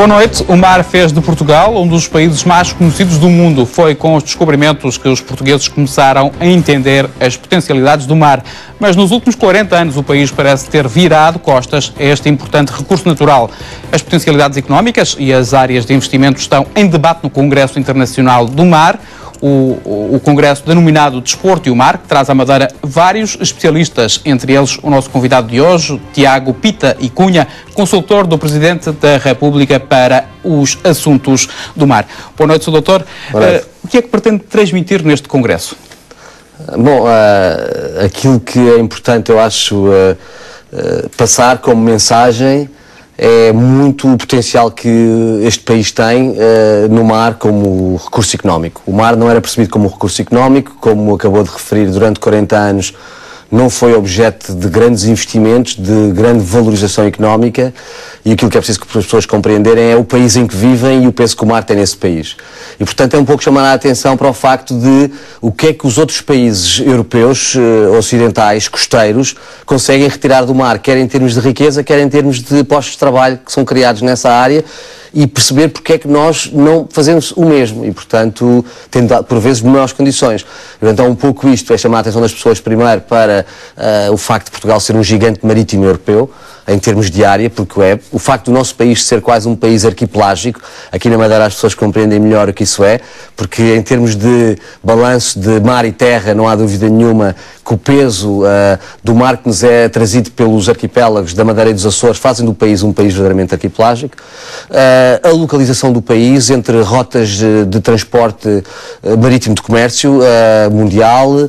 Boa noite. O mar fez de Portugal um dos países mais conhecidos do mundo. Foi com os descobrimentos que os portugueses começaram a entender as potencialidades do mar. Mas nos últimos 40 anos o país parece ter virado costas a este importante recurso natural. As potencialidades económicas e as áreas de investimento estão em debate no Congresso Internacional do Mar. O congresso denominado Desporto e o Mar, que traz à Madeira vários especialistas, entre eles o nosso convidado de hoje, Tiago Pita e Cunha, consultor do Presidente da República para os assuntos do mar. Boa noite, Sr. Doutor. O que é que pretende transmitir neste congresso? Bom, aquilo que é importante, eu acho, passar como mensagem é muito o potencial que este país tem no mar como recurso económico. O mar não era percebido como recurso económico, como acabou de referir, durante 40 anos não foi objeto de grandes investimentos, de grande valorização económica, e aquilo que é preciso que as pessoas compreenderem é o país em que vivem e o peso que o mar tem nesse país. E, portanto, é um pouco chamar a atenção para o facto de o que é que os outros países europeus, ocidentais, costeiros, conseguem retirar do mar, quer em termos de riqueza, quer em termos de postos de trabalho que são criados nessa área, e perceber porque é que nós não fazemos o mesmo e, portanto, tendo por vezes melhores condições. Então, um pouco isto é chamar a atenção das pessoas primeiro para o facto de Portugal ser um gigante marítimo europeu, em termos de área, porque é o facto do nosso país ser quase um país arquipelágico. Aqui na Madeira as pessoas compreendem melhor o que isso é, porque em termos de balanço de mar e terra não há dúvida nenhuma que o peso do mar que nos é trazido pelos arquipélagos da Madeira e dos Açores fazem do país um país verdadeiramente arquipelágico. A localização do país entre rotas de transporte marítimo de comércio mundial,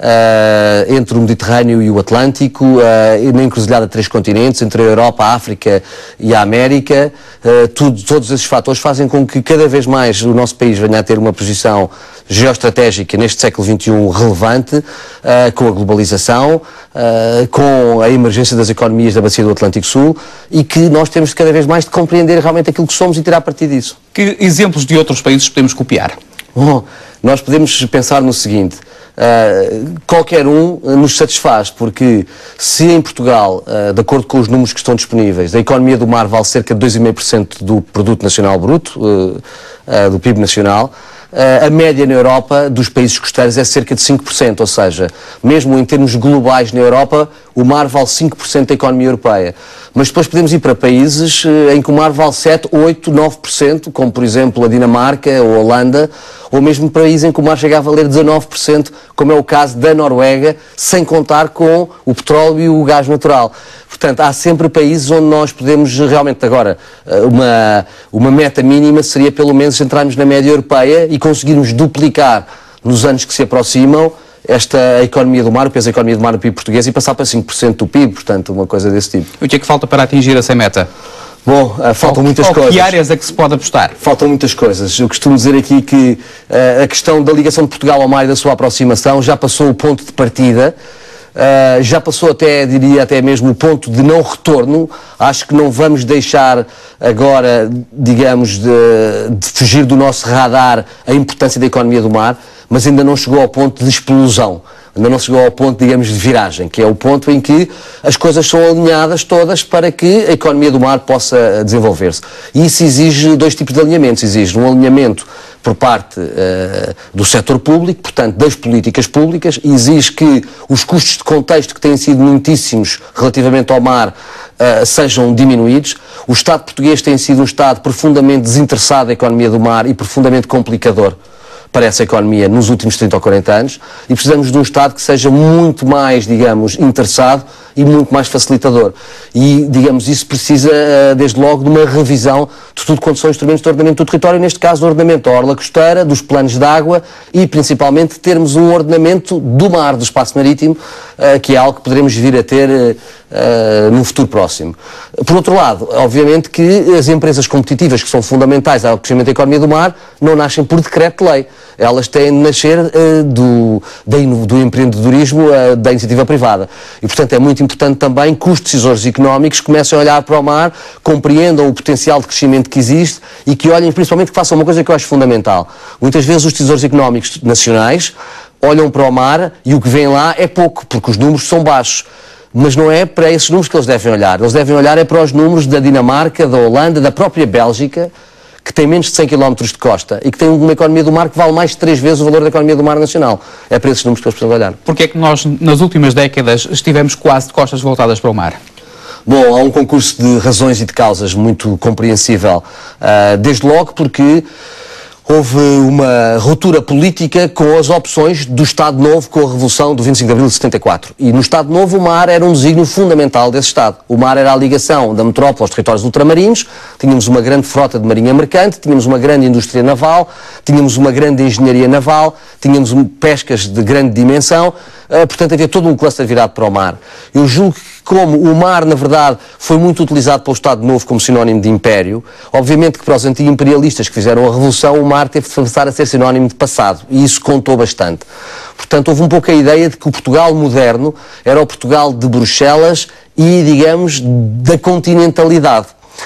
entre o Mediterrâneo e o Atlântico, na encruzilhada de 3 continentes, entre a Europa, a África e a América, todos esses fatores fazem com que cada vez mais o nosso país venha a ter uma posição geoestratégica neste século XXI relevante, com a globalização, com a emergência das economias da Bacia do Atlântico Sul, e que nós temos cada vez mais de compreender realmente aquilo que somos e tirar partido disso. Que exemplos de outros países podemos copiar? Bom, nós podemos pensar no seguinte: qualquer um nos satisfaz, porque se em Portugal, de acordo com os números que estão disponíveis, a economia do mar vale cerca de 2,5% do Produto Nacional Bruto, do PIB nacional, a média na Europa dos países costeiros é cerca de 5%, ou seja, mesmo em termos globais na Europa, o mar vale 5% da economia europeia. Mas depois podemos ir para países em que o mar vale 7, 8, 9%, como por exemplo a Dinamarca ou a Holanda, ou mesmo países em que o mar chega a valer 19%, como é o caso da Noruega, sem contar com o petróleo e o gás natural. Portanto, há sempre países onde nós podemos realmente, agora, uma meta mínima seria pelo menos entrarmos na média europeia e conseguirmos duplicar nos anos que se aproximam a economia do mar, o peso da economia do mar no PIB português, e passar para 5% do PIB, portanto, uma coisa desse tipo. O que é que falta para atingir essa meta? Bom, faltam muitas coisas. Que áreas é que se pode apostar? Faltam muitas coisas. Eu costumo dizer aqui que a questão da ligação de Portugal ao mar e da sua aproximação já passou o ponto de partida, já passou até, diria, até mesmo o ponto de não retorno. Acho que não vamos deixar agora, digamos, de fugir do nosso radar a importância da economia do mar, mas ainda não chegou ao ponto de explosão. Ainda não chegou ao ponto, digamos, de viragem, que é o ponto em que as coisas são alinhadas todas para que a economia do mar possa desenvolver-se. E isso exige 2 tipos de alinhamentos. Exige um alinhamento por parte do setor público, portanto, das políticas públicas, e exige que os custos de contexto, que têm sido muitíssimos relativamente ao mar, sejam diminuídos. O Estado português tem sido um Estado profundamente desinteressado na economia do mar e profundamente complicador para essa economia nos últimos 30 ou 40 anos, e precisamos de um Estado que seja muito mais, digamos, interessado e muito mais facilitador. E, digamos, isso precisa, desde logo, de uma revisão de tudo quanto são instrumentos de ordenamento do território, neste caso, do ordenamento da orla costeira, dos planos de água e, principalmente, termos um ordenamento do mar, do espaço marítimo, que é algo que poderemos vir a ter num futuro próximo. Por outro lado, obviamente que as empresas competitivas, que são fundamentais ao crescimento da economia do mar, não nascem por decreto de lei. Elas têm de nascer do empreendedorismo, da iniciativa privada. E, portanto, é muito importante também que os decisores económicos comecem a olhar para o mar, compreendam o potencial de crescimento que existe e que olhem, principalmente, que façam uma coisa que eu acho fundamental. Muitas vezes os decisores económicos nacionais olham para o mar e o que vem lá é pouco, porque os números são baixos. Mas não é para esses números que eles devem olhar. Eles devem olhar é para os números da Dinamarca, da Holanda, da própria Bélgica, que tem menos de 100 km de costa e que tem uma economia do mar que vale mais de 3 vezes o valor da economia do mar nacional. É para esses números que eles precisam olhar. Porque é que nós, nas últimas décadas, estivemos quase de costas voltadas para o mar? Bom, há um concurso de razões e de causas muito compreensível. Desde logo porque houve uma ruptura política com as opções do Estado Novo com a Revolução do 25 de Abril de 74. E no Estado Novo o mar era um desígnio fundamental desse Estado. O mar era a ligação da metrópole aos territórios ultramarinos, tínhamos uma grande frota de marinha mercante, tínhamos uma grande indústria naval, tínhamos uma grande engenharia naval, tínhamos pescas de grande dimensão, portanto havia todo um cluster virado para o mar. Eu julgo que como o mar, na verdade, foi muito utilizado pelo Estado Novo como sinónimo de império, obviamente que para os anti-imperialistas que fizeram a Revolução, o mar teve de passar a ser sinónimo de passado, e isso contou bastante. Portanto, houve um pouco a ideia de que o Portugal moderno era o Portugal de Bruxelas e, digamos, da continentalidade.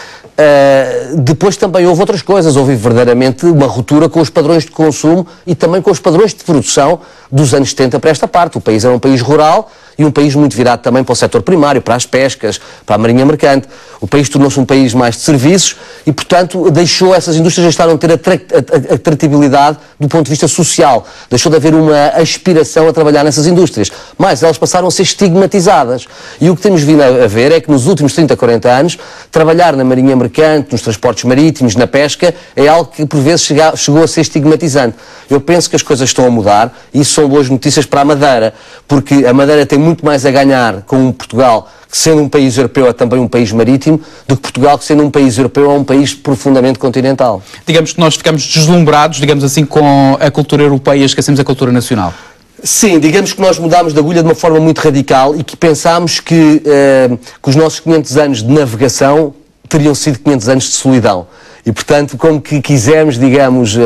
Depois também houve outras coisas, houve verdadeiramente uma ruptura com os padrões de consumo e também com os padrões de produção dos anos 70 para esta parte. O país era um país rural e um país muito virado também para o setor primário, para as pescas, para a marinha mercante. O país tornou-se um país mais de serviços e, portanto, deixou essas indústrias deixaram de ter atratividade do ponto de vista social. Deixou de haver uma aspiração a trabalhar nessas indústrias. Mas elas passaram a ser estigmatizadas. E o que temos vindo a ver é que nos últimos 30, 40 anos, trabalhar na marinha mercante, nos transportes marítimos, na pesca, é algo que por vezes chegou a ser estigmatizante. Eu penso que as coisas estão a mudar e isso são boas notícias para a Madeira, porque a Madeira tem muito mais a ganhar com Portugal, que sendo um país europeu é também um país marítimo, do que Portugal, que sendo um país europeu é um país profundamente continental. Digamos que nós ficamos deslumbrados, digamos assim, com a cultura europeia e esquecemos a cultura nacional. Sim, digamos que nós mudámos de agulha de uma forma muito radical e que pensámos que os nossos 500 anos de navegação teriam sido 500 anos de solidão. E, portanto, como que quisemos, digamos,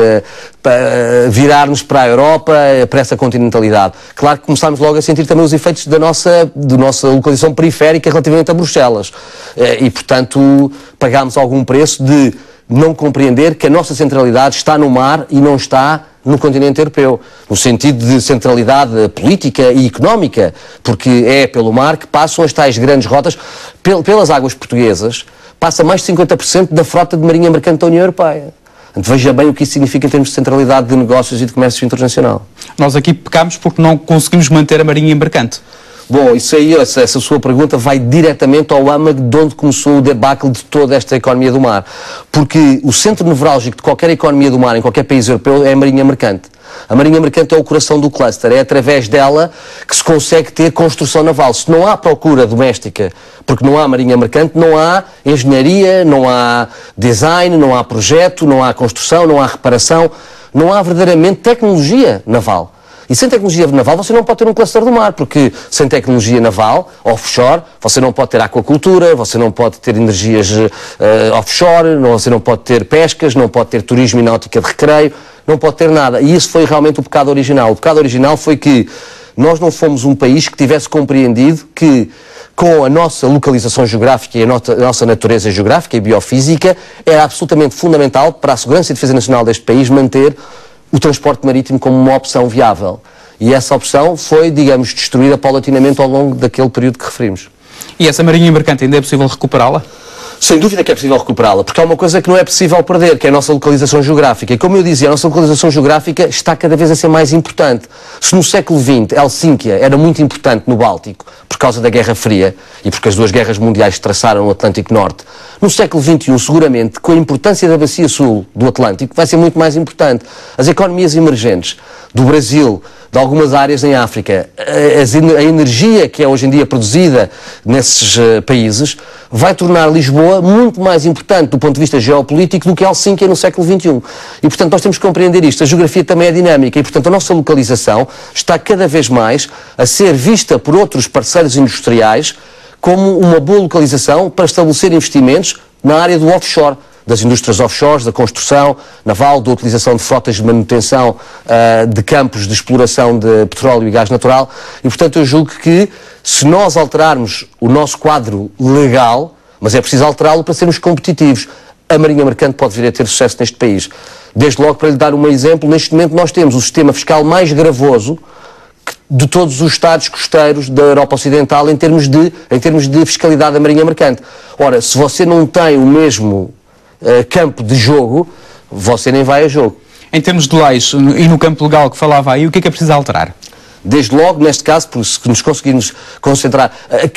virar-nos para a Europa, para essa continentalidade. Claro que começámos logo a sentir também os efeitos da nossa localização periférica relativamente a Bruxelas. E, portanto, pagámos algum preço de não compreender que a nossa centralidade está no mar e não está no continente europeu, no sentido de centralidade política e económica, porque é pelo mar que passam as tais grandes rotas, pelas águas portuguesas, passa mais de 50% da frota de marinha mercante da União Europeia. Veja bem o que isso significa em termos de centralidade de negócios e de comércio internacional. Nós aqui pecamos porque não conseguimos manter a marinha mercante. Bom, isso aí, essa sua pergunta vai diretamente ao âmago de onde começou o debacle de toda esta economia do mar. Porque o centro nevrálgico de qualquer economia do mar, em qualquer país europeu, é a marinha mercante. A marinha mercante é o coração do cluster, é através dela que se consegue ter construção naval. Se não há procura doméstica, porque não há marinha mercante, não há engenharia, não há design, não há projeto, não há construção, não há reparação, não há verdadeiramente tecnologia naval. E sem tecnologia naval você não pode ter um cluster do mar, porque sem tecnologia naval, offshore, você não pode ter aquacultura, você não pode ter energias offshore, você não pode ter pescas, não pode ter turismo e náutica de recreio, não pode ter nada. E isso foi realmente o pecado original. O pecado original foi que nós não fomos um país que tivesse compreendido que com a nossa localização geográfica e a nossa natureza geográfica e biofísica era absolutamente fundamental para a segurança e defesa nacional deste país manter o transporte marítimo como uma opção viável. E essa opção foi, digamos, destruída paulatinamente ao longo daquele período que referimos. E essa marinha mercante ainda é possível recuperá-la? Sem dúvida que é possível recuperá-la, porque há uma coisa que não é possível perder, que é a nossa localização geográfica. E como eu dizia, a nossa localização geográfica está cada vez a ser mais importante. Se no século XX Helsínquia era muito importante no Báltico, por causa da Guerra Fria, e porque as duas guerras mundiais traçaram o Atlântico Norte, no século XXI, seguramente, com a importância da bacia sul do Atlântico, vai ser muito mais importante. As economias emergentes do Brasil, de algumas áreas em África, a energia que é hoje em dia produzida nesses países, vai tornar Lisboa muito mais importante do ponto de vista geopolítico do que Helsínquia no século XXI. E, portanto, nós temos que compreender isto. A geografia também é dinâmica e, portanto, a nossa localização está cada vez mais a ser vista por outros parceiros industriais como uma boa localização para estabelecer investimentos na área do offshore, das indústrias offshore, da construção naval, da utilização de frotas de manutenção de campos de exploração de petróleo e gás natural. E, portanto, eu julgo que se nós alterarmos o nosso quadro legal, mas é preciso alterá-lo para sermos competitivos, a marinha mercante pode vir a ter sucesso neste país. Desde logo, para lhe dar um exemplo, neste momento nós temos o sistema fiscal mais gravoso de todos os Estados costeiros da Europa Ocidental em termos de fiscalidade da marinha mercante. Ora, se você não tem o mesmo campo de jogo, você nem vai a jogo. Em termos de leis e no campo legal que falava aí, o que é preciso alterar? Desde logo, neste caso, porque se nos conseguirmos concentrar,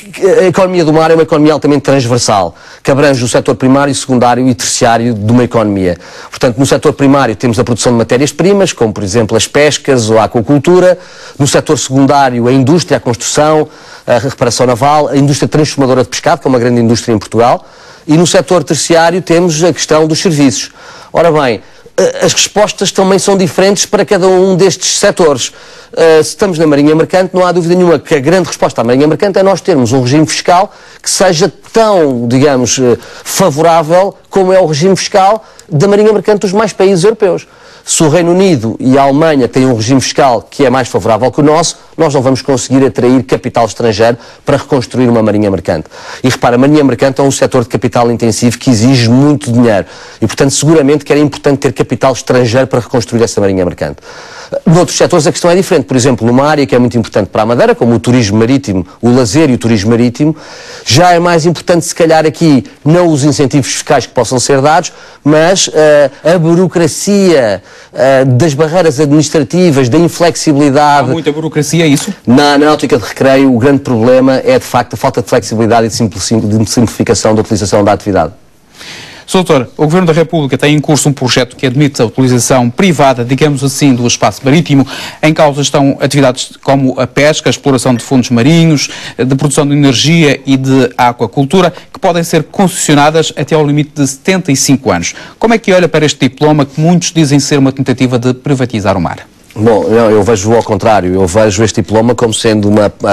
a economia do mar é uma economia altamente transversal, que abrange o setor primário, secundário e terciário de uma economia. Portanto, no setor primário temos a produção de matérias-primas, como por exemplo as pescas ou a aquacultura. No setor secundário, a indústria, a construção, a reparação naval, a indústria transformadora de pescado, que é uma grande indústria em Portugal. E no setor terciário temos a questão dos serviços. Ora bem, as respostas também são diferentes para cada um destes setores. Se estamos na marinha mercante, não há dúvida nenhuma que a grande resposta à marinha mercante é nós termos um regime fiscal que seja tão, digamos, favorável como é o regime fiscal da marinha mercante dos mais países europeus. Se o Reino Unido e a Alemanha têm um regime fiscal que é mais favorável que o nosso, nós não vamos conseguir atrair capital estrangeiro para reconstruir uma marinha mercante. E repara, a marinha mercante é um setor de capital intensivo que exige muito dinheiro. E, portanto, seguramente que era importante ter capital estrangeiro para reconstruir essa marinha mercante. Noutros setores a questão é diferente. Por exemplo, numa área que é muito importante para a Madeira, como o turismo marítimo, o lazer e o turismo marítimo, já é mais importante, se calhar, aqui não os incentivos fiscais que possam ser dados, mas a burocracia, das barreiras administrativas, da inflexibilidade. Há muita burocracia, é isso? Na náutica de recreio, o grande problema é, de facto, a falta de flexibilidade e de simplificação da utilização da atividade. Sr. Doutor, o Governo da República tem em curso um projeto que admite a utilização privada, digamos assim, do espaço marítimo. Em causa estão atividades como a pesca, a exploração de fundos marinhos, de produção de energia e de aquacultura, que podem ser concessionadas até ao limite de 75 anos. Como é que olha para este diploma que muitos dizem ser uma tentativa de privatizar o mar? Bom, eu vejo ao contrário, eu vejo este diploma como sendo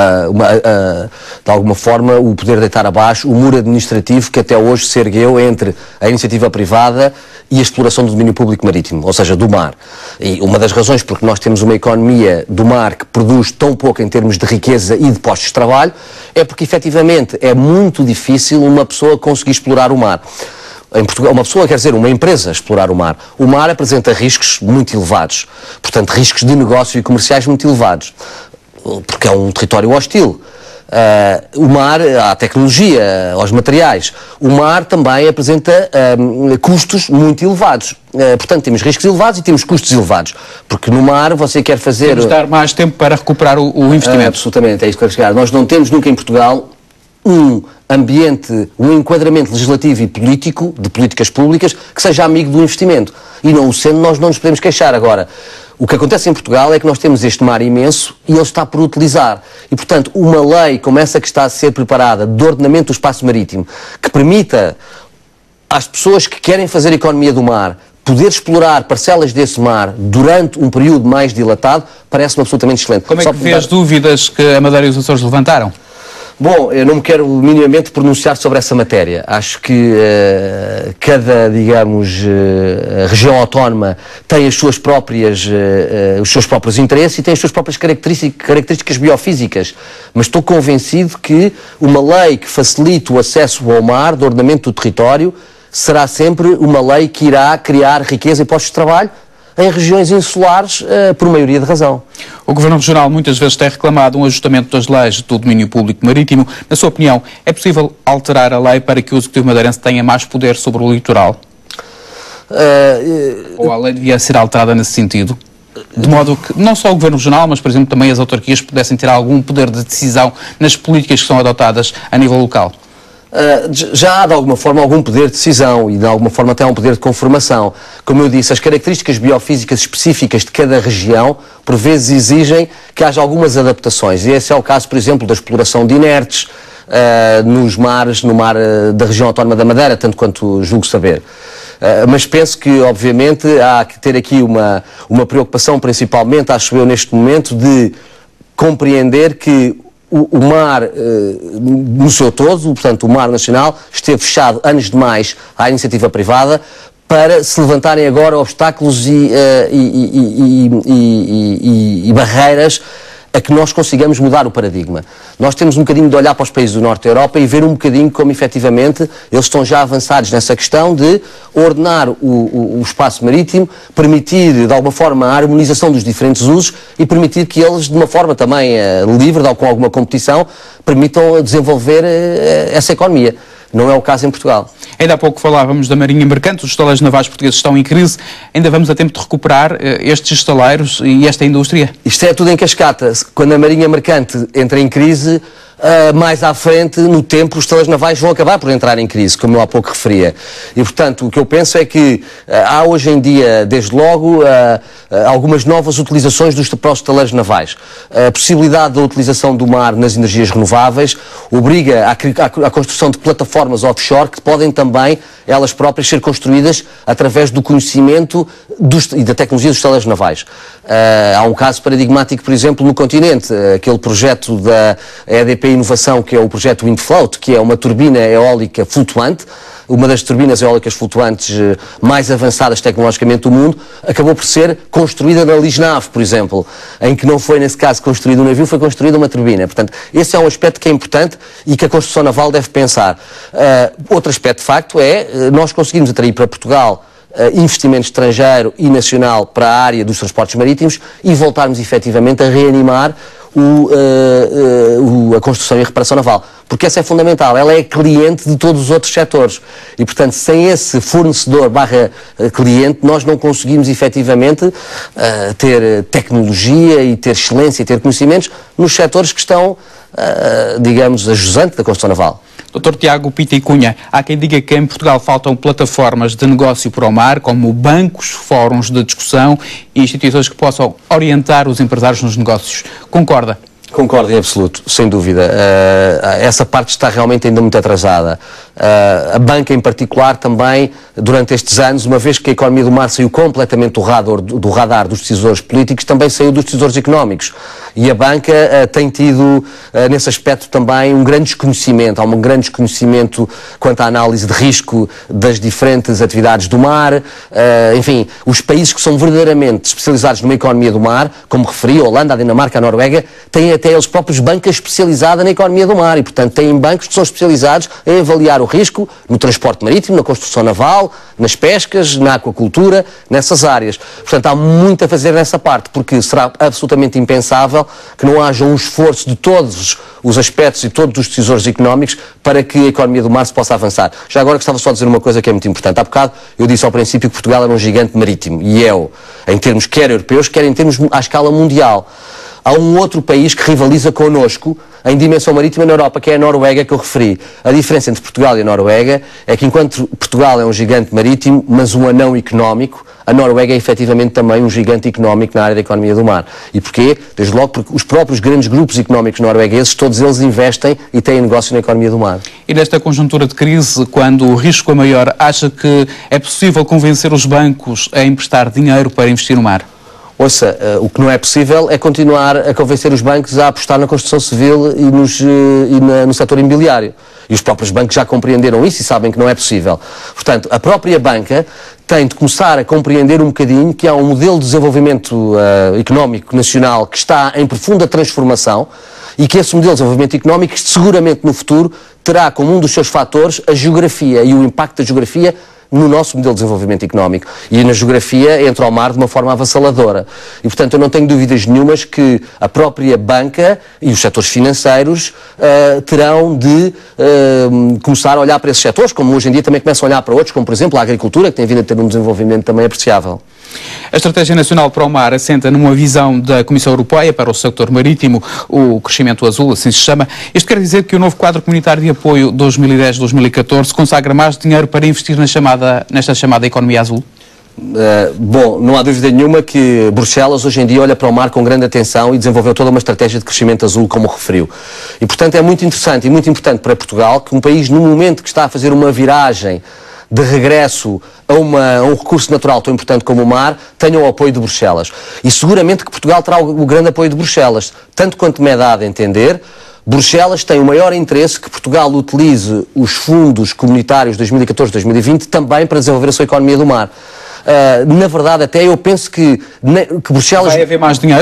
de alguma forma o poder deitar abaixo o muro administrativo que até hoje se ergueu entre a iniciativa privada e a exploração do domínio público marítimo, ou seja, do mar. E uma das razões porque nós temos uma economia do mar que produz tão pouco em termos de riqueza e de postos de trabalho é porque efetivamente é muito difícil uma pessoa conseguir explorar o mar. Em Portugal, uma pessoa, quer dizer, uma empresa explorar o mar. O mar apresenta riscos muito elevados, portanto, riscos de negócio e comerciais muito elevados, porque é um território hostil. O mar, a tecnologia, aos materiais. O mar também apresenta custos muito elevados. Portanto, temos riscos elevados e temos custos elevados. Porque no mar você quer fazer... Temos de dar mais tempo para recuperar o investimento. Absolutamente, é isso que eu quero chegar. Nós não temos nunca em Portugal um ambiente, um enquadramento legislativo e político, de políticas públicas, que seja amigo do investimento. E não o sendo, nós não nos podemos queixar. Agora, o que acontece em Portugal é que nós temos este mar imenso e ele está por utilizar. E, portanto, uma lei como essa que está a ser preparada, de ordenamento do espaço marítimo, que permita às pessoas que querem fazer economia do mar poder explorar parcelas desse mar durante um período mais dilatado, parece-me absolutamente excelente. Como é que vê as dúvidas que a Madeira e os Açores levantaram? Bom, eu não me quero minimamente pronunciar sobre essa matéria. Acho que cada, digamos, região autónoma tem as suas próprias, os seus próprios interesses e tem as suas próprias características biofísicas. Mas estou convencido que uma lei que facilite o acesso ao mar, do ordenamento do território, será sempre uma lei que irá criar riqueza e postos de trabalho em regiões insulares, por maioria de razão. O Governo Regional muitas vezes tem reclamado um ajustamento das leis do domínio público marítimo. Na sua opinião, é possível alterar a lei para que o Executivo madeirense tenha mais poder sobre o litoral? Ou a lei devia ser alterada nesse sentido? De modo que não só o Governo Regional, mas, por exemplo, também as autarquias pudessem ter algum poder de decisão nas políticas que são adotadas a nível local? Já há de alguma forma algum poder de decisão e de alguma forma até um poder de conformação. Como eu disse, as características biofísicas específicas de cada região por vezes exigem que haja algumas adaptações e esse é o caso, por exemplo, da exploração de inertes nos mares, no mar da região autónoma da Madeira, tanto quanto julgo saber. Mas penso que, obviamente, há que ter aqui uma preocupação, principalmente, acho eu, neste momento, de compreender que o mar, no seu todo, portanto, o mar nacional, esteve fechado anos demais à iniciativa privada para se levantarem agora obstáculos e barreiras a que nós consigamos mudar o paradigma. Nós temos um bocadinho de olhar para os países do Norte da Europa e ver um bocadinho como, efetivamente, eles estão já avançados nessa questão de ordenar o espaço marítimo, permitir, de alguma forma, a harmonização dos diferentes usos e permitir que eles, de uma forma também livre, com alguma competição, permitam desenvolver essa economia. Não é o caso em Portugal. Ainda há pouco falávamos da Marinha Mercante, os estaleiros navais portugueses estão em crise. Ainda vamos a tempo de recuperar estes estaleiros e esta indústria? Isto é tudo em cascata. Quando a Marinha Mercante entra em crise, mais à frente, no tempo, os estaleiros navais vão acabar por entrar em crise, como eu há pouco referia. E, portanto, o que eu penso é que há hoje em dia, desde logo, algumas novas utilizações para os estaleiros navais. A possibilidade da utilização do mar nas energias renováveis obriga à construção de plataformas offshore que podem também, elas próprias, ser construídas através do conhecimento e da tecnologia dos estaleiros navais. Há um caso paradigmático, por exemplo, no continente, aquele projeto da EDP Inovação, que é o projeto Windfloat, que é uma turbina eólica flutuante, uma das turbinas eólicas flutuantes mais avançadas tecnologicamente do mundo, acabou por ser construída na Lisnave, por exemplo, em que não foi, nesse caso, construído um navio, foi construída uma turbina. Portanto, esse é um aspecto que é importante e que a construção naval deve pensar. Outro aspecto, de facto, é nós conseguimos atrair para Portugal investimento estrangeiro e nacional para a área dos transportes marítimos e voltarmos efetivamente a reanimar a construção e a reparação naval, porque essa é fundamental, ela é cliente de todos os outros setores e, portanto, sem esse fornecedor / cliente, nós não conseguimos efetivamente ter tecnologia e ter excelência e ter conhecimentos nos setores que estão, digamos, a jusante da construção naval. Dr. Tiago Pita e Cunha, há quem diga que em Portugal faltam plataformas de negócio para o mar, como bancos, fóruns de discussão e instituições que possam orientar os empresários nos negócios. Concorda? Concordo em absoluto, sem dúvida. Essa parte está realmente ainda muito atrasada. A banca, em particular, também, durante estes anos, uma vez que a economia do mar saiu completamente do radar dos decisores políticos, também saiu dos decisores económicos. E a banca tem tido, nesse aspecto também, um grande desconhecimento. Há um grande desconhecimento quanto à análise de risco das diferentes atividades do mar. Enfim, os países que são verdadeiramente especializados numa economia do mar, como referi, a Holanda, a Dinamarca, a Noruega, têm até eles próprios banca especializada na economia do mar e, portanto, têm bancos que são especializados em avaliar o risco no transporte marítimo, na construção naval, nas pescas, na aquacultura, nessas áreas. Portanto, há muito a fazer nessa parte, porque será absolutamente impensável que não haja um esforço de todos os aspectos e todos os decisores económicos para que a economia do mar se possa avançar. Já agora gostava só de dizer uma coisa que é muito importante. Há bocado eu disse ao princípio que Portugal era um gigante marítimo, e em termos quer europeus, quer em termos à escala mundial. Há um outro país que rivaliza connosco em dimensão marítima na Europa, que é a Noruega, que eu referi. A diferença entre Portugal e a Noruega é que, enquanto Portugal é um gigante marítimo, mas um anão económico, a Noruega é efetivamente também um gigante económico na área da economia do mar. E porquê? Desde logo porque os próprios grandes grupos económicos noruegueses, todos eles investem e têm negócio na economia do mar. E nesta conjuntura de crise, quando o risco é maior, acha que é possível convencer os bancos a emprestar dinheiro para investir no mar? Ouça, o que não é possível é continuar a convencer os bancos a apostar na construção civil e no setor imobiliário. E os próprios bancos já compreenderam isso e sabem que não é possível. Portanto, a própria banca tem de começar a compreender um bocadinho que há um modelo de desenvolvimento económico nacional que está em profunda transformação e que esse modelo de desenvolvimento económico seguramente no futuro terá como um dos seus fatores a geografia e o impacto da geografia no nosso modelo de desenvolvimento económico. E na geografia entra ao mar de uma forma avassaladora. E, portanto, eu não tenho dúvidas nenhumas que a própria banca e os setores financeiros terão de começar a olhar para esses setores, como hoje em dia também começam a olhar para outros, como, por exemplo, a agricultura, que tem vindo a ter um desenvolvimento também apreciável. A Estratégia Nacional para o Mar assenta numa visão da Comissão Europeia para o setor marítimo, o crescimento azul, assim se chama. Isto quer dizer que o novo quadro comunitário de apoio 2010-2014 consagra mais dinheiro para investir nesta chamada economia azul? Bom, não há dúvida nenhuma que Bruxelas hoje em dia olha para o mar com grande atenção e desenvolveu toda uma estratégia de crescimento azul, como referiu. E, portanto, é muito interessante e muito importante para Portugal que um país, no momento que está a fazer uma viragem de regresso a um recurso natural tão importante como o mar, tenha o apoio de Bruxelas. E seguramente que Portugal terá o grande apoio de Bruxelas. Tanto quanto me é dado a entender, Bruxelas tem o maior interesse que Portugal utilize os fundos comunitários 2014-2020 também para desenvolver a sua economia do mar. Na verdade, até eu penso que Bruxelas... Vai haver mais dinheiro?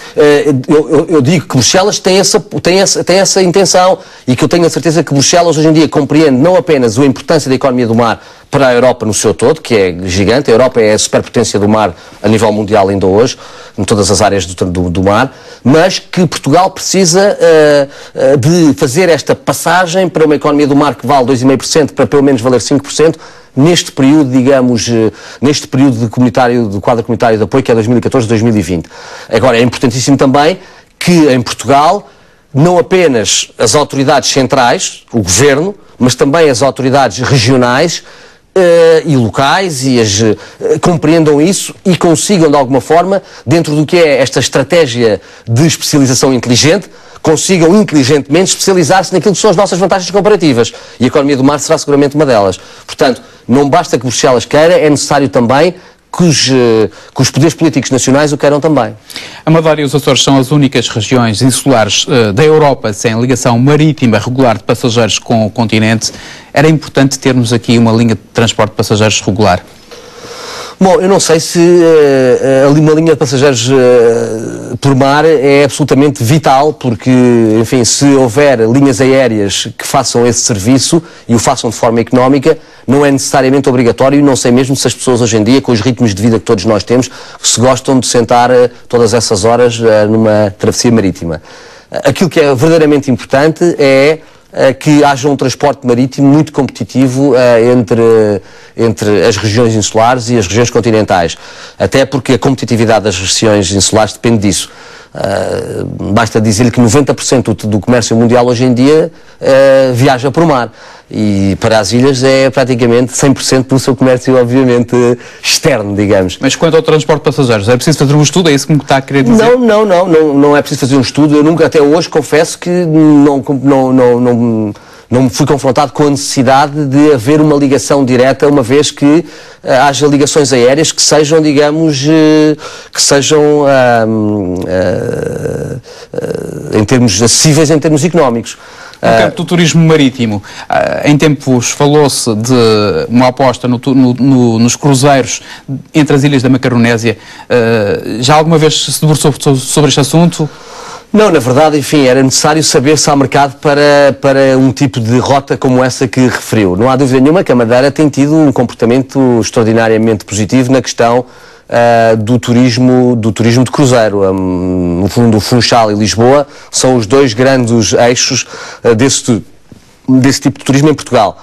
Eu digo que Bruxelas tem essa intenção e que eu tenho a certeza que Bruxelas hoje em dia compreende não apenas a importância da economia do mar para a Europa no seu todo, que é gigante. A Europa é a superpotência do mar a nível mundial ainda hoje, em todas as áreas do mar, mas que Portugal precisa de fazer esta passagem para uma economia do mar que vale 2,5% para pelo menos valer 5%, neste período, digamos, neste período do quadro comunitário de apoio, que é 2014-2020. Agora, é importantíssimo também que em Portugal não apenas as autoridades centrais, o Governo, mas também as autoridades regionais e locais compreendam isso e consigam, de alguma forma, dentro do que é esta estratégia de especialização inteligente, consigam inteligentemente especializar-se naquilo que são as nossas vantagens comparativas. E a economia do mar será seguramente uma delas. Portanto, não basta que Bruxelas queira, é necessário também que os poderes políticos nacionais o queiram também. A Madeira e os Açores são as únicas regiões insulares da Europa sem ligação marítima regular de passageiros com o continente. Era importante termos aqui uma linha de transporte de passageiros regular? Bom, eu não sei se uma linha de passageiros por mar é absolutamente vital, porque, enfim, se houver linhas aéreas que façam esse serviço e o façam de forma económica, não é necessariamente obrigatório, e não sei mesmo se as pessoas hoje em dia, com os ritmos de vida que todos nós temos, se gostam de sentar todas essas horas numa travessia marítima. Aquilo que é verdadeiramente importante é que haja um transporte marítimo muito competitivo entre as regiões insulares e as regiões continentais. Até porque a competitividade das regiões insulares depende disso. Basta dizer-lhe que 90% do comércio mundial hoje em dia viaja por mar. E para as ilhas é praticamente 100% do seu comércio, obviamente, externo, digamos. Mas quanto ao transporte de passageiros, é preciso fazer um estudo? É isso que me está a querer dizer? Não é preciso fazer um estudo. Eu nunca, até hoje, confesso que não fui confrontado com a necessidade de haver uma ligação direta, uma vez que haja ligações aéreas que sejam, digamos, em termos acessíveis, em termos económicos. No campo do turismo marítimo, em tempos falou-se de uma aposta nos cruzeiros entre as ilhas da Macaronésia. Já alguma vez se debruçou sobre este assunto? Não, na verdade, enfim, era necessário saber se há mercado para um tipo de rota como essa que referiu. Não há dúvida nenhuma que a Madeira tem tido um comportamento extraordinariamente positivo na questão do turismo de cruzeiro. No fundo, o Funchal e Lisboa são os dois grandes eixos desse tipo de turismo em Portugal.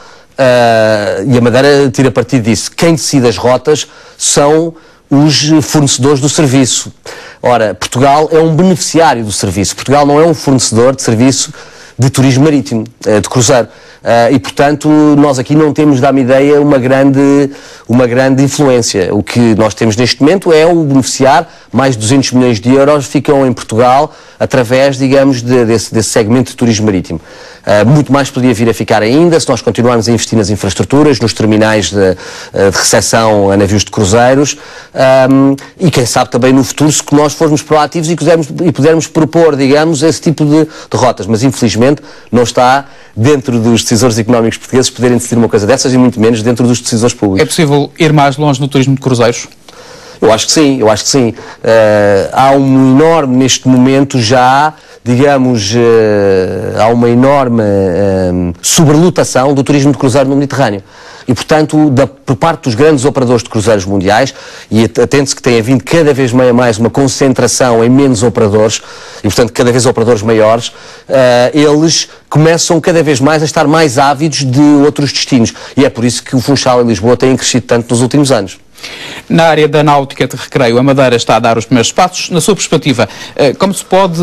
E a Madeira tira partido disso. Quem decide as rotas são os fornecedores do serviço. Ora, Portugal é um beneficiário do serviço. Portugal não é um fornecedor de serviço de turismo marítimo, de cruzeiro. E, portanto, nós aqui não temos, dá-me ideia, uma grande influência. O que nós temos neste momento é o beneficiar, mais de 200 milhões de euros ficam em Portugal através, digamos, desse segmento de turismo marítimo. Muito mais poderia vir a ficar ainda se nós continuarmos a investir nas infraestruturas, nos terminais de recepção a navios de cruzeiros e, quem sabe, também no futuro, se nós formos proativos e pudermos propor, digamos, esse tipo de rotas. Mas, infelizmente, não está dentro dos decisores económicos portugueses poderem decidir uma coisa dessas e muito menos dentro dos decisores públicos. É possível ir mais longe no turismo de cruzeiros? Eu acho que sim. Há um enorme, neste momento já, digamos, há uma enorme sobrelotação do turismo de cruzeiro no Mediterrâneo. E, portanto, por parte dos grandes operadores de cruzeiros mundiais, e atente-se que tem havido cada vez mais uma concentração em menos operadores, e, portanto, cada vez operadores maiores, eles começam cada vez mais a estar mais ávidos de outros destinos. E é por isso que o Funchal e Lisboa têm crescido tanto nos últimos anos. Na área da náutica de recreio, a Madeira está a dar os primeiros passos. Na sua perspectiva, como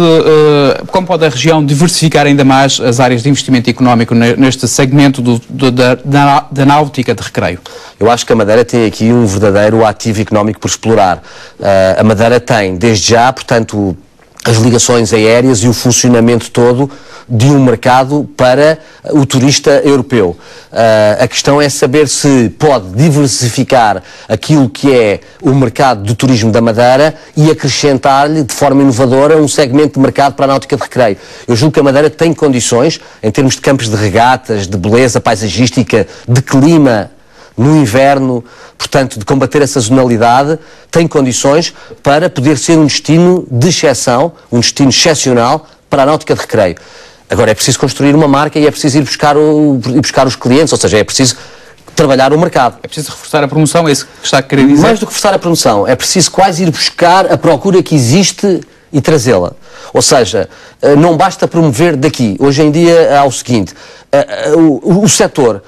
pode a região diversificar ainda mais as áreas de investimento económico neste segmento da náutica de recreio? Eu acho que a Madeira tem aqui um verdadeiro ativo económico por explorar. A Madeira tem, desde já, portanto, as ligações aéreas e o funcionamento todo de um mercado para o turista europeu. A questão é saber se pode diversificar aquilo que é o mercado do turismo da Madeira e acrescentar-lhe de forma inovadora um segmento de mercado para a náutica de recreio. Eu julgo que a Madeira tem condições, em termos de campos de regatas, de beleza paisagística, de clima, no inverno, portanto, de combater essa sazonalidade, tem condições para poder ser um destino de exceção, um destino excepcional para a náutica de recreio. Agora, é preciso construir uma marca e é preciso ir buscar os clientes, ou seja, é preciso trabalhar o mercado. É preciso reforçar a promoção, é isso que está a querer dizer? Mais do que reforçar a promoção, é preciso quase ir buscar a procura que existe e trazê-la. Ou seja, não basta promover daqui. Hoje em dia há o seguinte, o setor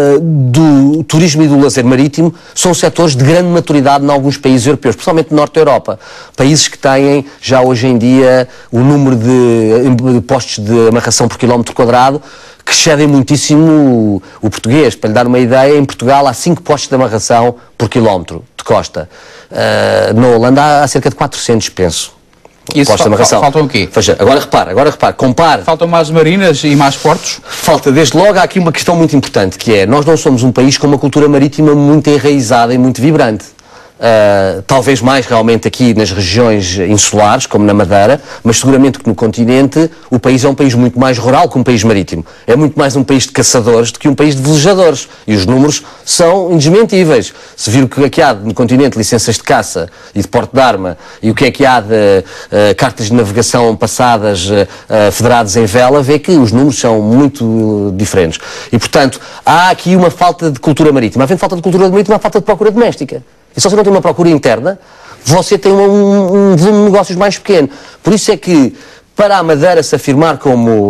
do turismo e do lazer marítimo são setores de grande maturidade em alguns países europeus, principalmente no norte da Europa. Países que têm já hoje em dia o número de postos de amarração por quilómetro quadrado que excedem muitíssimo o português. Para lhe dar uma ideia, em Portugal há 5 postos de amarração por quilómetro de costa. Na Holanda há cerca de 400, penso. Isso faltam o quê? Veja, agora repare, compare. Faltam mais marinas e mais portos? Falta, desde logo, há aqui uma questão muito importante, que é, nós não somos um país com uma cultura marítima muito enraizada e muito vibrante. Talvez mais realmente aqui nas regiões insulares, como na Madeira, mas seguramente que no continente o país é um país muito mais rural que um país marítimo. É muito mais um país de caçadores do que um país de velejadores. E os números são indesmentíveis. Se vir o que há no continente, licenças de caça e de porte de arma, e o que é que há de cartas de navegação passadas federadas em vela, vê que os números são muito diferentes. E, portanto, há aqui uma falta de cultura marítima. Havendo falta de cultura marítima, há falta de procura doméstica. E se você não tem uma procura interna, você tem um volume de negócios mais pequeno. Por isso é que, para a Madeira se afirmar como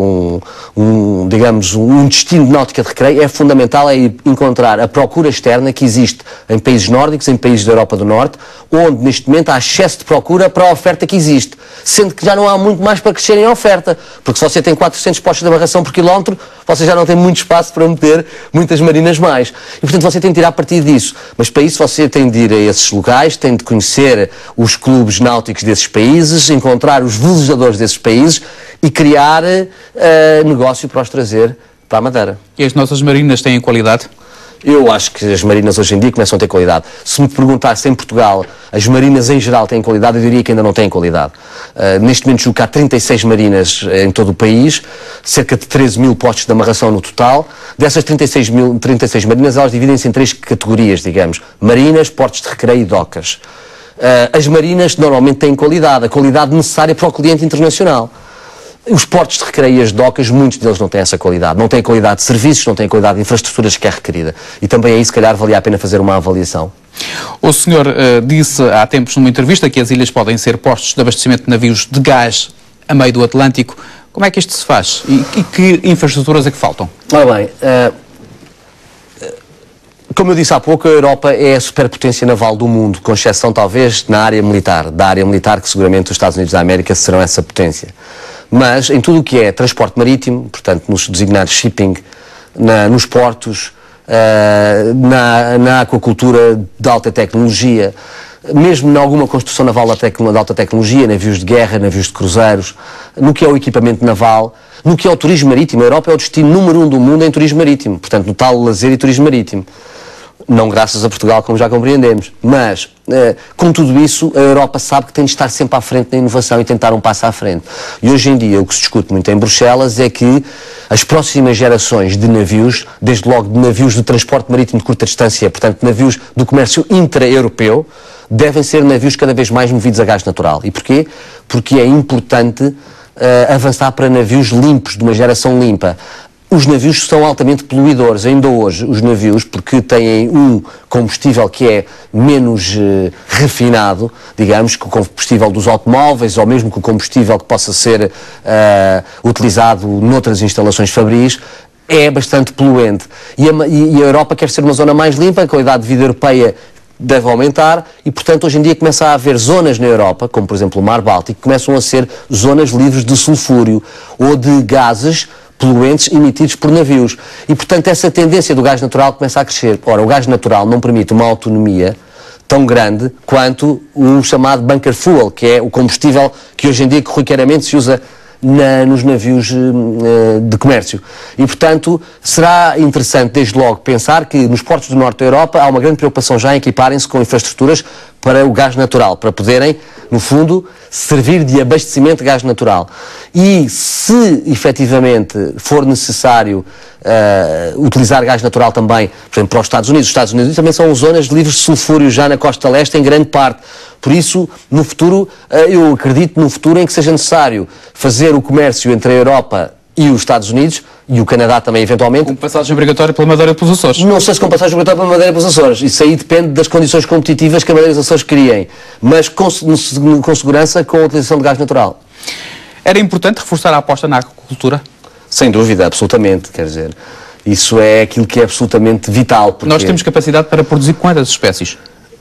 digamos, um destino de náutica de recreio, é fundamental encontrar a procura externa que existe em países nórdicos, em países da Europa do Norte, onde neste momento há excesso de procura para a oferta que existe, sendo que já não há muito mais para crescer em oferta, porque se você tem 400 postos de amarração por quilómetro, você já não tem muito espaço para meter muitas marinas mais. E portanto você tem de tirar partido disso. Mas para isso você tem de ir a esses locais, tem de conhecer os clubes náuticos desses países, encontrar os velejadores desses países e criar negócio para os trazer para a Madeira. E as nossas marinas têm qualidade? Eu acho que as marinas hoje em dia começam a ter qualidade. Se me perguntasse em Portugal, as marinas em geral têm qualidade, eu diria que ainda não têm qualidade. Neste momento julgo que há 36 marinas em todo o país, cerca de 13 mil postos de amarração no total. Dessas 36 marinas, elas dividem-se em 3 categorias, digamos. Marinas, portos de recreio e docas. As marinas normalmente têm qualidade, a qualidade necessária para o cliente internacional. Os portos de recreio e as docas, muitos deles não têm essa qualidade. Não têm qualidade de serviços, não têm qualidade de infraestruturas que é requerida. E também aí, se calhar, valia a pena fazer uma avaliação. O senhor disse há tempos numa entrevista que as ilhas podem ser postos de abastecimento de navios de gás a meio do Atlântico. Como é que isto se faz? E que infraestruturas é que faltam? Ora bem, como eu disse há pouco, a Europa é a superpotência naval do mundo, com exceção talvez da área militar, que seguramente os Estados Unidos da América serão essa potência. Mas em tudo o que é transporte marítimo, portanto nos designados shipping, nos portos, na aquacultura de alta tecnologia, mesmo em alguma construção naval de alta tecnologia, navios de guerra, navios de cruzeiros, no que é o equipamento naval, no que é o turismo marítimo. A Europa é o destino número 1 do mundo em turismo marítimo, portanto no tal lazer e turismo marítimo. Não graças a Portugal, como já compreendemos, mas com tudo isso a Europa sabe que tem de estar sempre à frente na inovação e tentar um passo à frente. E hoje em dia o que se discute muito em Bruxelas é que as próximas gerações de navios, desde logo de navios de transporte marítimo de curta distância, portanto navios do comércio intra-europeu, devem ser navios cada vez mais movidos a gás natural. E porquê? Porque é importante avançar para navios limpos, de uma geração limpa. Os navios são altamente poluidores, ainda hoje, os navios, porque têm um combustível que é menos refinado, digamos, que o combustível dos automóveis, ou mesmo que o combustível que possa ser utilizado noutras instalações fabris, é bastante poluente. E a Europa quer ser uma zona mais limpa, a qualidade de vida europeia deve aumentar e, portanto, hoje em dia começa a haver zonas na Europa, como por exemplo o Mar Báltico, que começam a ser zonas livres de sulfúrio ou de gases poluentes emitidos por navios. E, portanto, essa tendência do gás natural começa a crescer. Ora, o gás natural não permite uma autonomia tão grande quanto o chamado bunker fuel, que é o combustível que hoje em dia corriqueiramente se usa nos navios de comércio. E, portanto, será interessante, desde logo, pensar que nos portos do norte da Europa há uma grande preocupação já em equiparem-se com infraestruturas para o gás natural, para poderem, no fundo, servir de abastecimento de gás natural. E se efetivamente for necessário utilizar gás natural também, por exemplo, para os Estados Unidos também são zonas livres de sulfúrio já na costa leste em grande parte. Por isso, no futuro, eu acredito no futuro em que seja necessário fazer o comércio entre a Europa e os Estados Unidos, e o Canadá também, eventualmente. Com passagem obrigatória pela Madeira e pelos Açores. Não sei se com passagem obrigatória pela Madeira e pelos Açores. Isso aí depende das condições competitivas que a Madeira e os Açores criem. Mas com segurança, com a utilização de gás natural. Era importante reforçar a aposta na aquacultura? Sem dúvida, absolutamente. Quer dizer, isso é aquilo que é absolutamente vital. Porque nós temos capacidade para produzir quantas espécies?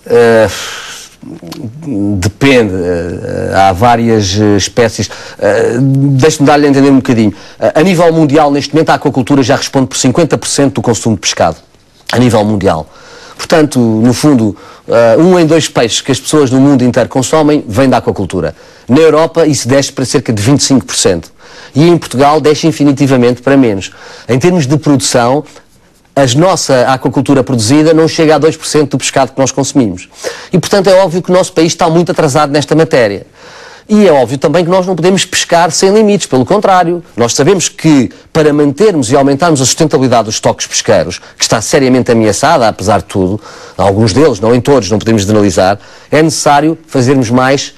Depende, há várias espécies. Deixe-me dar-lhe a entender um bocadinho. A nível mundial, neste momento, a aquacultura já responde por 50% do consumo de pescado. A nível mundial. Portanto, no fundo, 1 em 2 peixes que as pessoas no mundo inteiro consomem vem da aquacultura. Na Europa, isso desce para cerca de 25%. E em Portugal, desce infinitivamente para menos. Em termos de produção, a nossa aquacultura produzida não chega a 2% do pescado que nós consumimos. E, portanto, é óbvio que o nosso país está muito atrasado nesta matéria. E é óbvio também que nós não podemos pescar sem limites, pelo contrário. Nós sabemos que, para mantermos e aumentarmos a sustentabilidade dos estoques pesqueiros, que está seriamente ameaçada, apesar de tudo, alguns deles, não em todos, não podemos generalizar, é necessário fazermos mais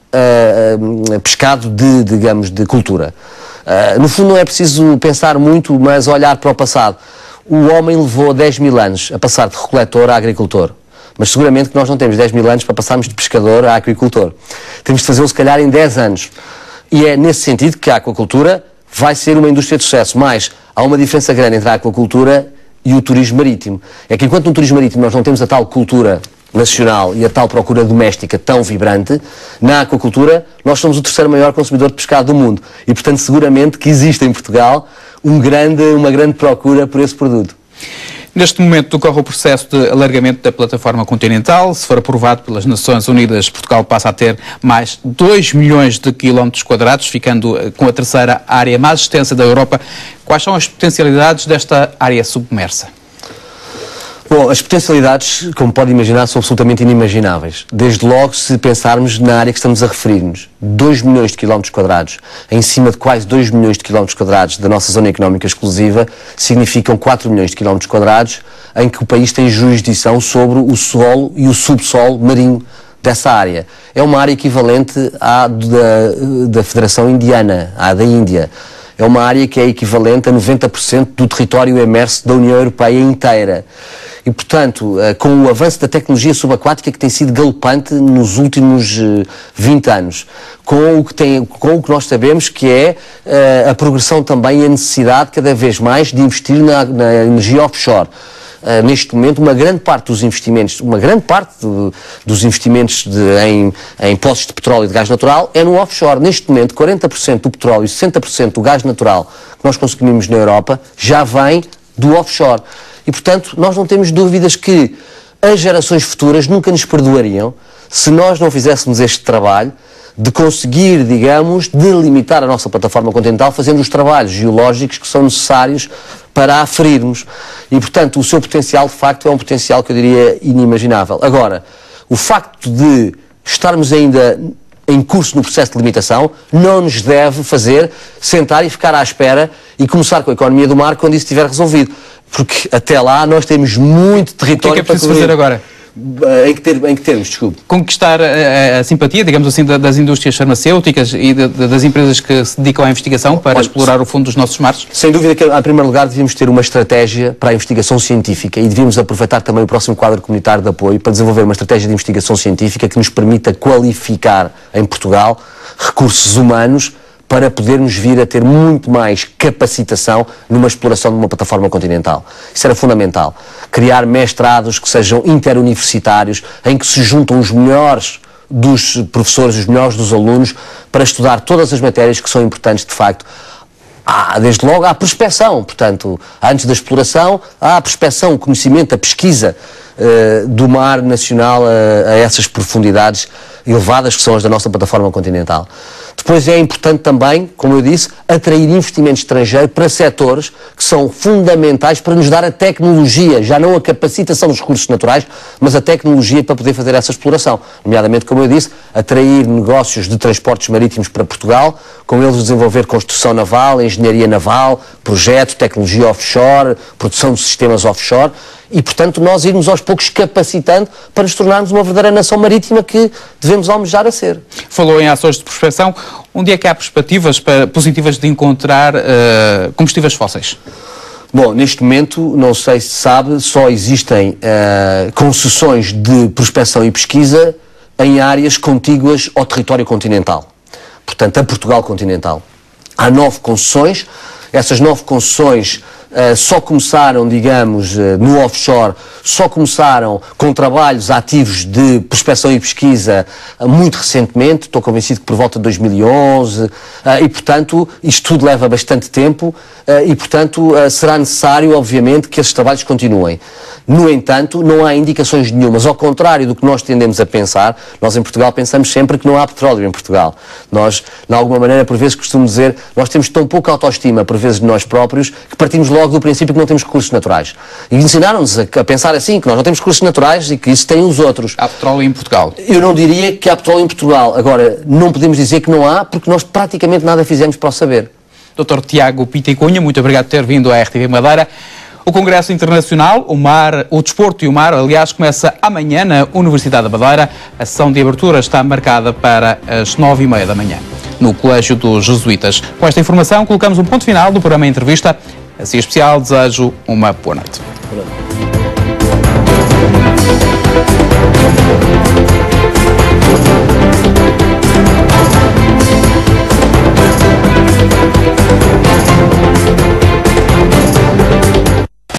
pescado de cultura. No fundo, não é preciso pensar muito, mas olhar para o passado. O homem levou 10 mil anos a passar de recoletor a agricultor. Mas seguramente que nós não temos 10 mil anos para passarmos de pescador a agricultor. Temos de fazê-lo, se calhar, em 10 anos. E é nesse sentido que a aquacultura vai ser uma indústria de sucesso. Mas há uma diferença grande entre a aquacultura e o turismo marítimo. É que enquanto no turismo marítimo nós não temos a tal cultura nacional e a tal procura doméstica tão vibrante, na aquacultura nós somos o 3º maior consumidor de pescado do mundo. E, portanto, seguramente que existe em Portugal uma grande procura por esse produto. Neste momento decorre o processo de alargamento da plataforma continental. Se for aprovado pelas Nações Unidas, Portugal passa a ter mais 2 milhões de quilómetros quadrados, ficando com a 3ª área mais extensa da Europa. Quais são as potencialidades desta área submersa? Bom, as potencialidades, como pode imaginar, são absolutamente inimagináveis. Desde logo, se pensarmos na área que estamos a referir-nos. 2 milhões de quilómetros quadrados, em cima de quase 2 milhões de quilómetros quadrados da nossa zona económica exclusiva, significam 4 milhões de quilómetros quadrados em que o país tem jurisdição sobre o solo e o subsolo marinho dessa área. É uma área equivalente à da Federação Indiana, à da Índia. É uma área que é equivalente a 90% do território emerso da União Europeia inteira. E, portanto, com o avanço da tecnologia subaquática que tem sido galopante nos últimos 20 anos, com o que nós sabemos que é a progressão também e a necessidade cada vez mais de investir na energia offshore. Neste momento, uma grande parte dos investimentos, em poços de petróleo e de gás natural é no offshore. Neste momento, 40% do petróleo e 60% do gás natural que nós consumimos na Europa já vem do offshore. E, portanto, nós não temos dúvidas que as gerações futuras nunca nos perdoariam se nós não fizéssemos este trabalho de conseguir, digamos, delimitar a nossa plataforma continental fazendo os trabalhos geológicos que são necessários para a aferirmos. E, portanto, o seu potencial, de facto, é um potencial que eu diria inimaginável. Agora, o facto de estarmos ainda em curso no processo de limitação não nos deve fazer sentar e ficar à espera e começar com a economia do mar quando isso estiver resolvido. Porque até lá nós temos muito território para preciso fazer agora? Em que termos, desculpe? Conquistar a simpatia, digamos assim, das indústrias farmacêuticas e das empresas que se dedicam à investigação para explorar o fundo dos nossos mares? Sem dúvida que, em primeiro lugar, devíamos ter uma estratégia para a investigação científica e devíamos aproveitar também o próximo quadro comunitário de apoio para desenvolver uma estratégia de investigação científica que nos permita qualificar em Portugal recursos humanos para podermos vir a ter muito mais capacitação numa exploração de uma plataforma continental. Isso era fundamental. Criar mestrados que sejam interuniversitários, em que se juntam os melhores dos professores, os melhores dos alunos, para estudar todas as matérias que são importantes, de facto. Desde logo, há a prospecção, portanto, antes da exploração, há a prospecção, o conhecimento, a pesquisa do mar nacional a essas profundidades elevadas que são as da nossa plataforma continental. Depois é importante também, como eu disse, atrair investimento estrangeiro para setores que são fundamentais para nos dar a tecnologia, já não a capacitação dos recursos naturais, mas a tecnologia para poder fazer essa exploração. Nomeadamente, como eu disse, atrair negócios de transportes marítimos para Portugal, com eles desenvolver construção naval, engenharia naval, projeto, tecnologia offshore, produção de sistemas offshore, e, portanto, nós irmos aos poucos capacitando para nos tornarmos uma verdadeira nação marítima que devemos almejar a ser. Falou em ações de prospecção. Onde é que há perspectivas positivas de encontrar combustíveis fósseis? Bom, neste momento, não sei se sabe, só existem concessões de prospecção e pesquisa em áreas contíguas ao território continental. Portanto, a Portugal continental. Há 9 concessões. Essas 9 concessões só começaram, digamos, no offshore, só começaram com trabalhos ativos de prospecção e pesquisa muito recentemente, estou convencido que por volta de 2011, e portanto isto tudo leva bastante tempo e portanto será necessário, obviamente, que esses trabalhos continuem. No entanto, não há indicações nenhumas, ao contrário do que nós tendemos a pensar. Nós em Portugal pensamos sempre que não há petróleo em Portugal. Nós, de alguma maneira, por vezes costumo dizer, nós temos tão pouca autoestima, por vezes, de nós próprios, que partimos logo do princípio que não temos recursos naturais. E ensinaram-nos a pensar assim, que nós não temos recursos naturais e que isso tem os outros. Há petróleo em Portugal? Eu não diria que há petróleo em Portugal. Agora, não podemos dizer que não há, porque nós praticamente nada fizemos para o saber. Dr. Tiago Pita e Cunha, muito obrigado por ter vindo à RTV Madeira. O Congresso Internacional, o Desporto e o Mar, aliás, começa amanhã na Universidade da Madeira. A sessão de abertura está marcada para as 9h30 da manhã, no Colégio dos Jesuítas. Com esta informação, colocamos um ponto final do programa Entrevista. Assim especial, desejo uma boa noite.